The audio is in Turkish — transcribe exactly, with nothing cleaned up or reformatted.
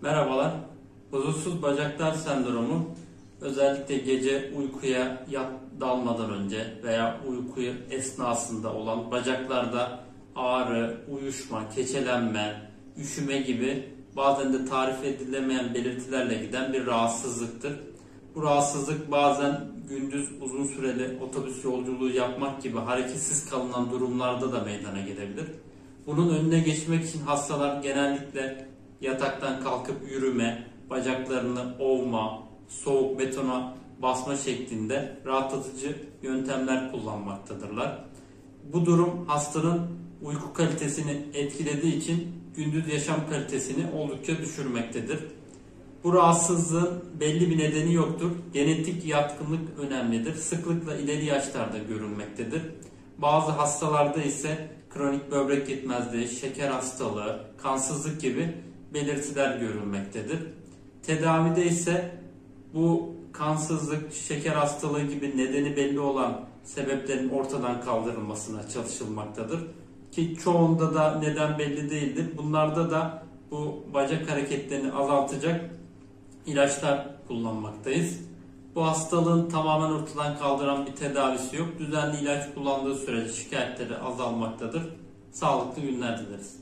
Merhabalar. Huzursuz bacaklar sendromu özellikle gece uykuya yat dalmadan önce veya uyku esnasında olan bacaklarda ağrı, uyuşma, keçelenme, üşüme gibi bazen de tarif edilemeyen belirtilerle giden bir rahatsızlıktır. Bu rahatsızlık bazen gündüz uzun süreli otobüs yolculuğu yapmak gibi hareketsiz kalınan durumlarda da meydana gelebilir. Bunun önüne geçmek için hastalar genellikle yataktan kalkıp yürüme, bacaklarını ovma, soğuk betona basma şeklinde rahatlatıcı yöntemler kullanmaktadırlar. Bu durum hastanın uyku kalitesini etkilediği için gündüz yaşam kalitesini oldukça düşürmektedir. Bu rahatsızlığın belli bir nedeni yoktur. Genetik yatkınlık önemlidir. Sıklıkla ileri yaşlarda görülmektedir. Bazı hastalarda ise kronik böbrek yetmezliği, şeker hastalığı, kansızlık gibi belirtiler görülmektedir. Tedavide ise bu kansızlık, şeker hastalığı gibi nedeni belli olan sebeplerin ortadan kaldırılmasına çalışılmaktadır. Ki çoğunda da neden belli değildir. Bunlarda da bu bacak hareketlerini azaltacak ilaçlar kullanmaktayız. Bu hastalığın tamamen ortadan kaldıran bir tedavisi yok. Düzenli ilaç kullandığı sürece şikayetleri azalmaktadır. Sağlıklı günler dileriz.